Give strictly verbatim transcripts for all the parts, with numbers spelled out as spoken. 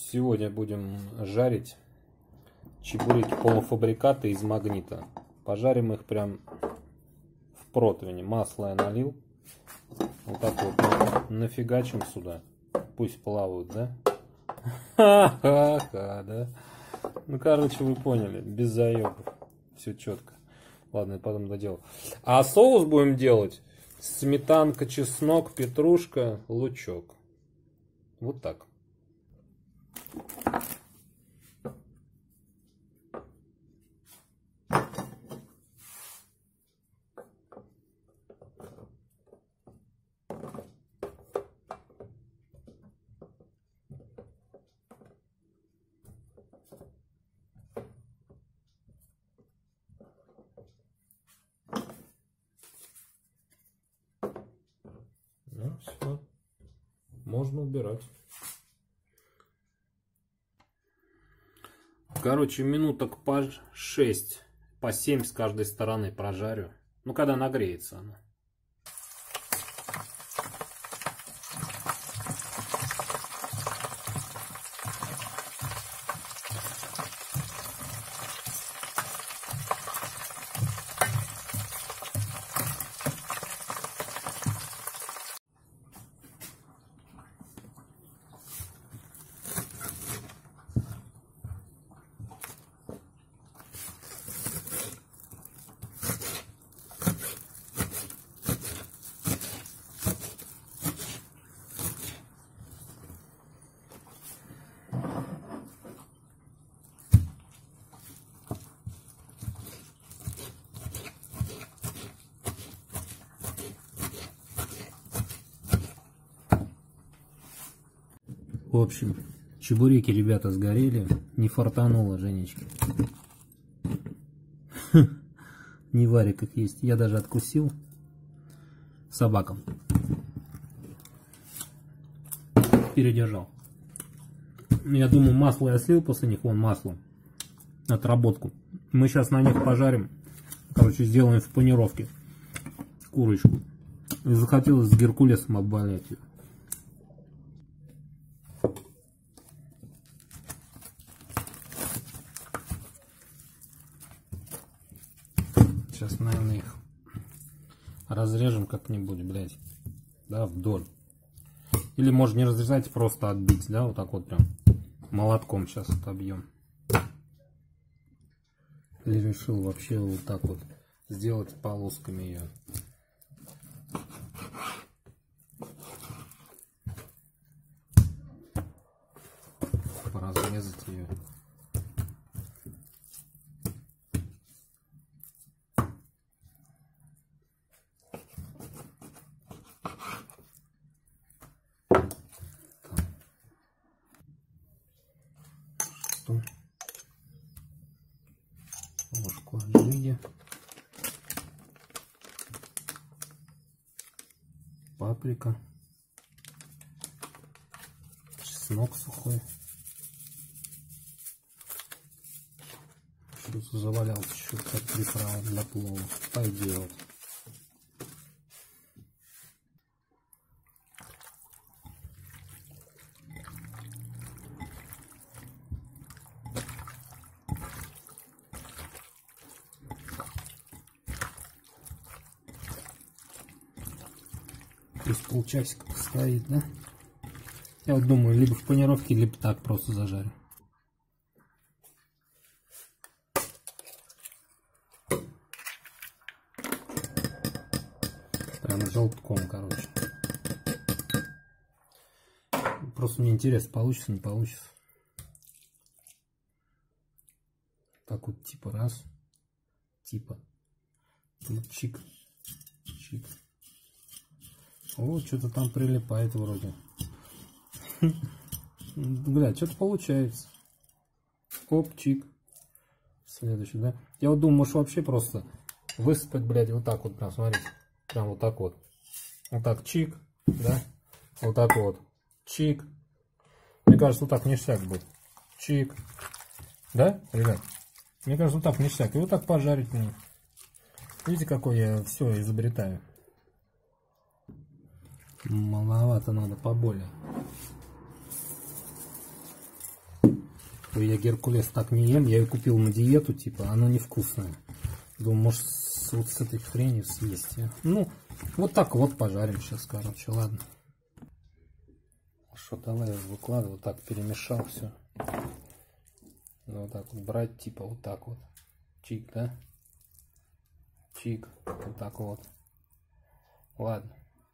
Сегодня будем жарить чебуреки полуфабрикаты из магнита. Пожарим их прям в противне. Масло я налил. Вот так вот нафигачим сюда. Пусть плавают, да? Ха-ха-ха, да? Ну, короче, вы поняли. Без заебов. Все четко. Ладно, я потом доделаю. А соус будем делать. Сметанка, чеснок, петрушка, лучок. Вот так. Ну, все. Можно убирать. Короче, минуток по шесть, по семь с каждой стороны прожарю. Ну, когда нагреется она. В общем, чебуреки, ребята, сгорели. Не фартануло Женечке. Не варя как есть. Я даже откусил собакам. Передержал. Я думаю, масло я слил после них. Вон масло. Отработку. Мы сейчас на них пожарим. Короче, сделаем в панировке курочку. И захотелось с геркулесом обвалять ее. Сейчас, наверное, их разрежем как-нибудь, блядь, да, вдоль. Или можно не разрезать, просто отбить, да, вот так вот прям молотком сейчас отобьем. Или решил вообще вот так вот сделать полосками ее. Поразрезать ее. Ложку аджики, паприка, чеснок сухой. Что-то завалялся, чуть как приправа для плова. Пойдет. То есть полчасика стоит, да? Я вот думаю, либо в панировке, либо так просто зажарю. Прям желтком, короче. Просто мне интересно, получится, не получится. Так вот, типа раз, типа, чик, чик. О, что-то там прилипает вроде. Бля, что-то получается. Оп, чик. Следующий, да? Я вот думаю, может вообще просто высыпать, блядь, вот так вот, прям, смотрите. Прям вот так вот. Вот так, чик, да? Вот так вот. Чик. Мне кажется, вот так ништяк будет. Чик. Да, ребят? Мне кажется, вот так ништяк. И вот так пожарить мне. Видите, какой я все изобретаю. Маловато надо, поболее. что я Геркулес так не ем. Я ее купил на диету, типа, она невкусная. Думаю, может, с, вот с этой хренью съесть. Ну, вот так вот пожарим сейчас, короче, ладно. Что, давай выкладывай, вот так перемешал все. Ну, вот так вот брать, типа, вот так вот. Чик, да? Чик, вот так вот. Ладно.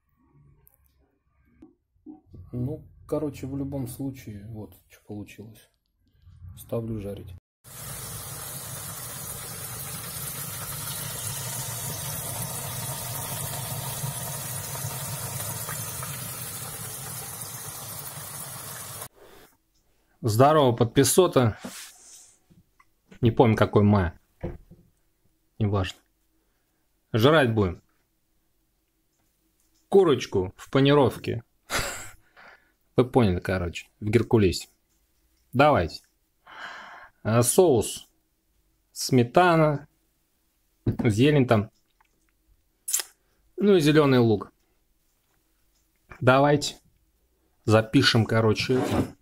Ну, короче, в любом случае, вот что получилось. Ставлю жарить. Здорово, подписота. Не помню, какой мая. Неважно. Жрать будем. Курочку в панировке. Вы поняли, короче, в Геркулесе. Давайте. А соус. Сметана. Зелень там. Ну и зеленый лук. Давайте. Запишем, короче, это.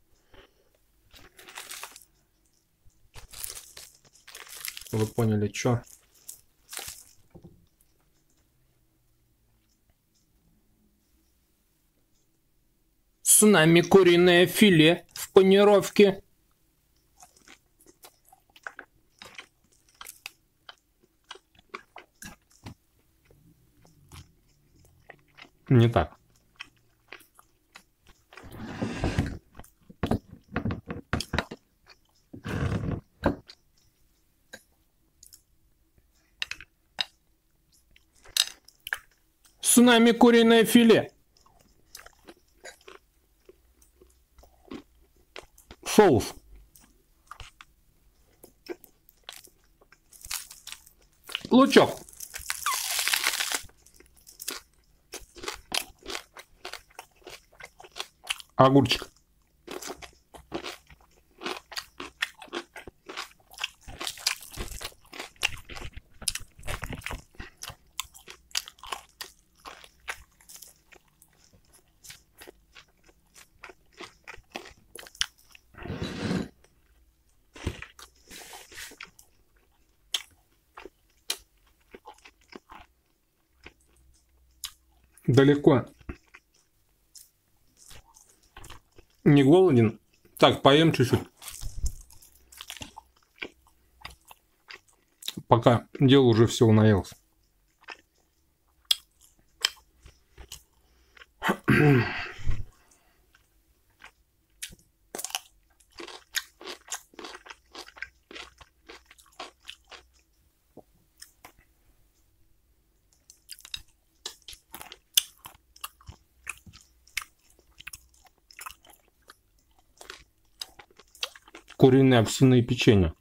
Вы поняли, что? С нами куриное филе в панировке. Не так. С нами куриное филе. Соус. Лучок. Огурчик. Далеко. Не голоден. Так, поем чуть-чуть. Пока дело уже всего наелся. Куриные овсяные печенья.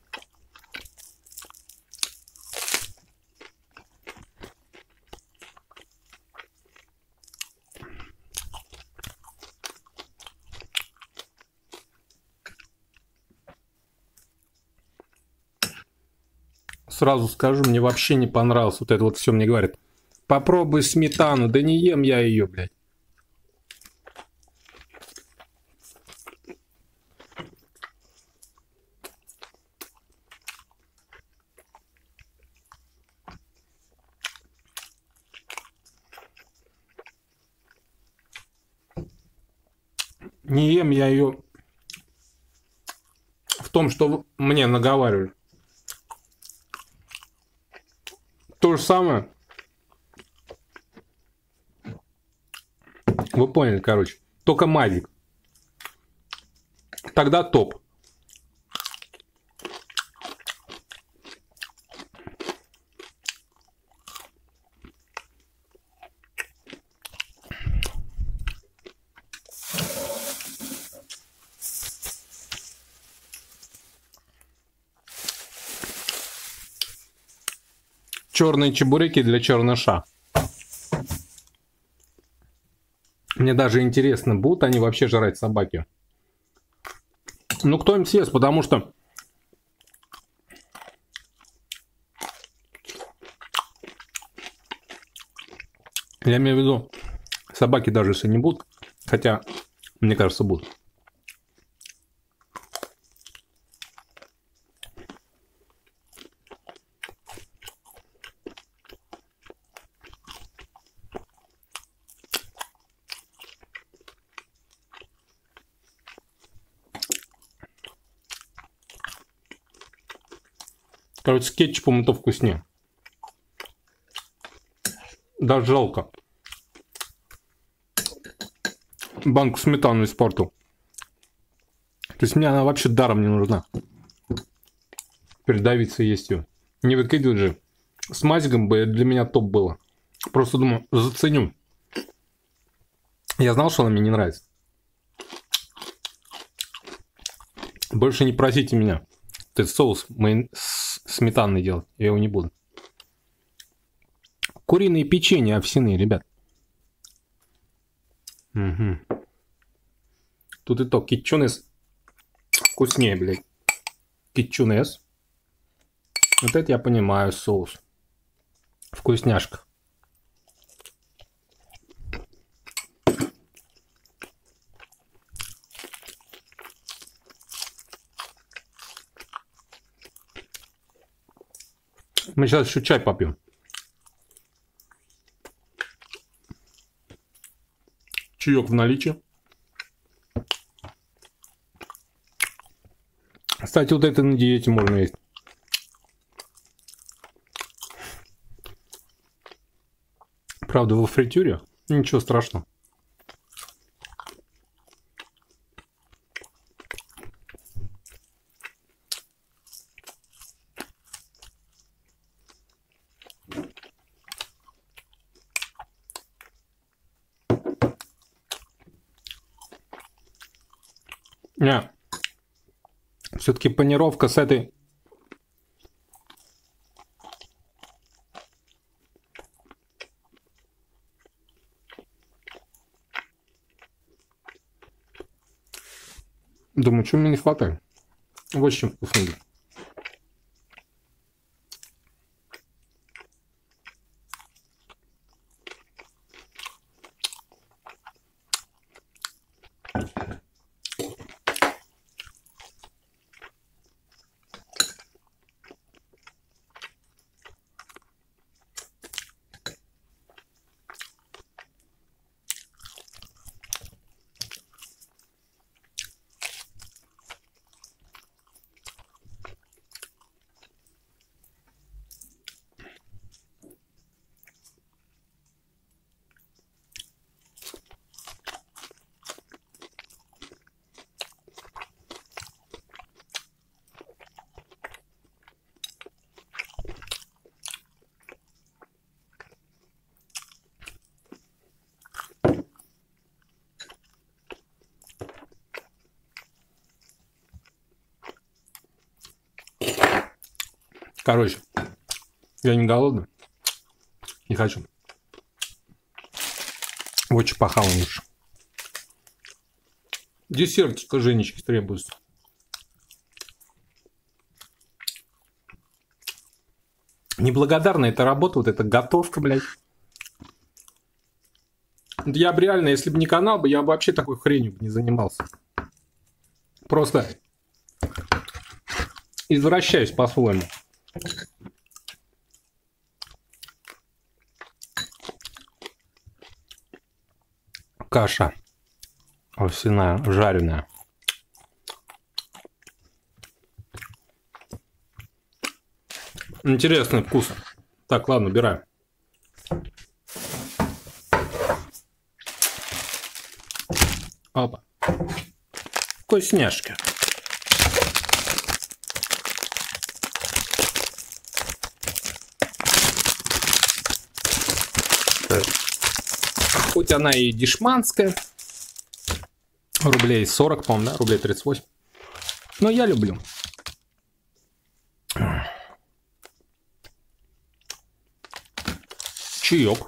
Сразу скажу, мне вообще не понравилось вот это вот все. Мне говорят, попробуй сметану. Да не ем я ее, блядь. Не ем я ее в том, что мне наговаривали. То же самое. Вы поняли, короче. Только магик. Тогда топ. Черные чебуреки для черныша. Мне даже интересно, будут они вообще жрать собаки. Ну, кто им съест, потому что я имею в виду, собаки даже если не будут, хотя, мне кажется, будут. Короче, с кетчупом это вкуснее. Даже жалко. Банку сметаны испортил. То есть мне она вообще даром не нужна. Передавиться есть ее. Не выкидывать же. С мазиком бы для меня топ было. Просто думаю, заценю. Я знал, что она мне не нравится. Больше не просите меня этот соус майон... сметанный делать. Я его не буду. Куриные печенья овсяные, ребят. Угу. Тут и то, кетчунес вкуснее, блядь. Кетчунес. Вот это я понимаю, соус. Вкусняшка. Мы сейчас еще чай попьем. Чаек в наличии. Кстати, вот это на диете можно есть. Правда, во фритюре. Ничего страшного. Не. Все-таки панировка с этой... Думаю, что мне не хватает. Очень вкусно. Короче, я не голодный. Не хочу. Очень похавал лучше. Десертика Женечки требуется. Неблагодарная эта работа, вот эта готовка, блядь. Я бы реально, если бы не канал, бы я бы вообще такой хренью бы не занимался. Просто извращаюсь по-своему. Каша овсяная, жареная. Интересный вкус. Так, ладно, убираем. Опа. Вкусняшка. Хоть она и дешманская. Рублей сорок, по-моему, да? Рублей тридцать восемь. Но я люблю. Чаек.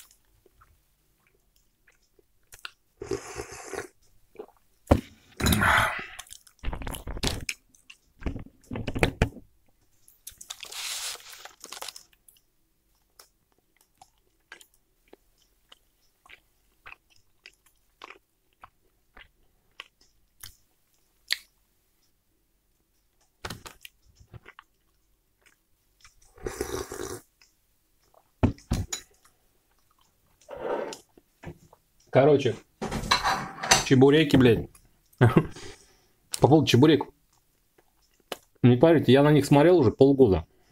Короче, чебуреки, блядь. По поводу чебуреков. Не парите, я на них смотрел уже полгода.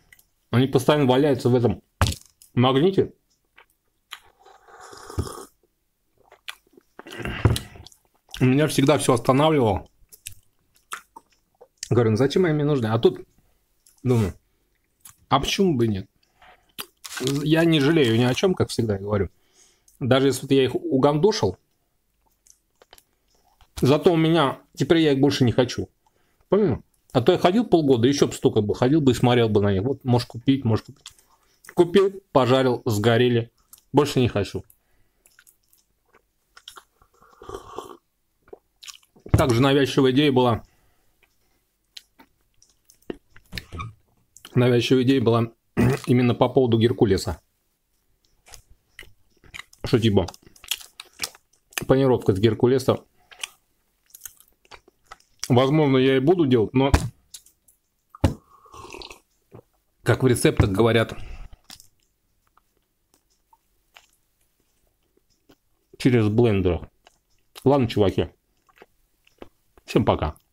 Они постоянно валяются в этом магните. Меня всегда все останавливало. Говорю, ну зачем они мне нужны? А тут думаю, а почему бы нет? Я не жалею ни о чем, как всегда говорю. Даже если вот я их угандошил, зато у меня, теперь я их больше не хочу. Понял? А то я ходил полгода, еще бы столько бы, ходил бы и смотрел бы на них. Вот, можешь купить, можешь купить. Купил, пожарил, сгорели. Больше не хочу. Также навязчивая идея была. Навязчивая идея была именно по поводу Геркулеса. Что типа панировка с Геркулеса. Возможно, я и буду делать, но как в рецептах говорят, через блендер. Ладно, чуваки. Всем пока.